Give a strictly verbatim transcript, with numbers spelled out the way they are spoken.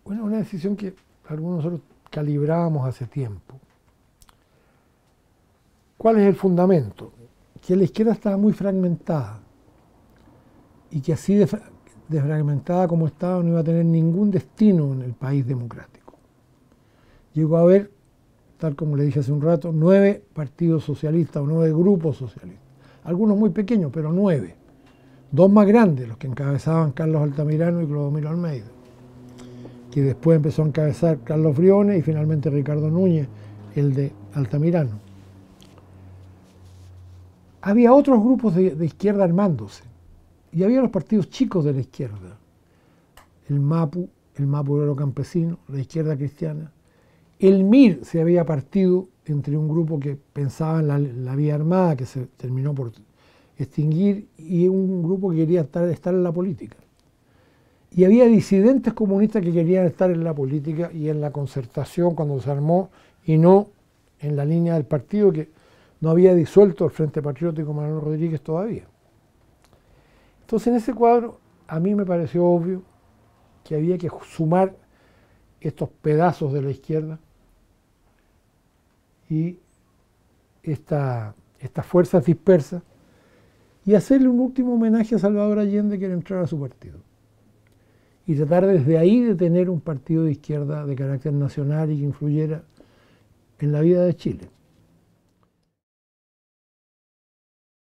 Bueno, una decisión que algunos nosotros calibrábamos hace tiempo. ¿Cuál es el fundamento? Que la izquierda estaba muy fragmentada y que así de, de fragmentada como estaba no iba a tener ningún destino en el país democrático. Llegó a haber, tal como le dije hace un rato, nueve partidos socialistas o nueve grupos socialistas. Algunos muy pequeños, pero nueve. Dos más grandes, los que encabezaban Carlos Altamirano y Clodomiro Almeida, que después empezó a encabezar Carlos Briones y finalmente Ricardo Núñez, el de Altamirano. Había otros grupos de, de izquierda armándose, y había los partidos chicos de la izquierda, el MAPU, el MAPU Obrero Campesino, la izquierda cristiana. El M I R se había partido entre un grupo que pensaba en la, la vía armada, que se terminó por extinguir, y un grupo que quería estar, estar en la política. Y había disidentes comunistas que querían estar en la política y en la concertación cuando se armó, y no en la línea del partido que no había disuelto el Frente Patriótico Manuel Rodríguez todavía. Entonces, en ese cuadro, a mí me pareció obvio que había que sumar estos pedazos de la izquierda y esta, estas fuerzas dispersas y hacerle un último homenaje a Salvador Allende, que era entrar a su partido. Y tratar desde ahí de tener un partido de izquierda de carácter nacional y que influyera en la vida de Chile.